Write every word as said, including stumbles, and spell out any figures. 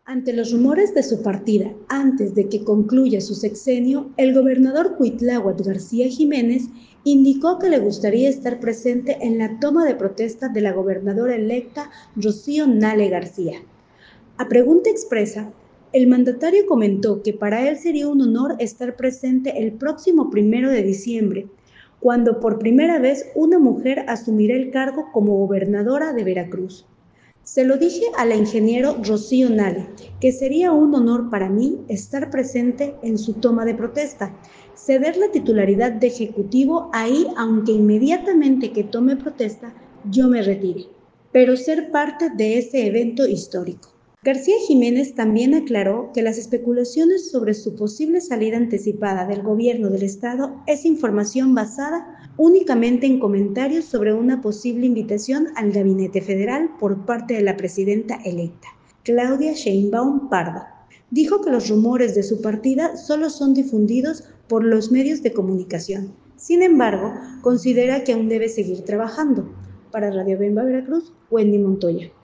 Ante los rumores de su partida antes de que concluya su sexenio, el gobernador Cuitláhuac García Jiménez indicó que le gustaría estar presente en la toma de protesta de la gobernadora electa Rocío Nale García. A pregunta expresa, el mandatario comentó que para él sería un honor estar presente el próximo primero de diciembre, cuando por primera vez una mujer asumirá el cargo como gobernadora de Veracruz. Se lo dije a la ingeniero Rocío Nale, que sería un honor para mí estar presente en su toma de protesta, ceder la titularidad de ejecutivo ahí, aunque inmediatamente que tome protesta yo me retire, pero ser parte de ese evento histórico. García Jiménez también aclaró que las especulaciones sobre su posible salida anticipada del gobierno del estado es información basada únicamente en comentarios sobre una posible invitación al gabinete federal por parte de la presidenta electa, Claudia Sheinbaum Pardo. Dijo que los rumores de su partida solo son difundidos por los medios de comunicación. Sin embargo, considera que aún debe seguir trabajando. Para Radio Bemba Veracruz, Wendy Montoya.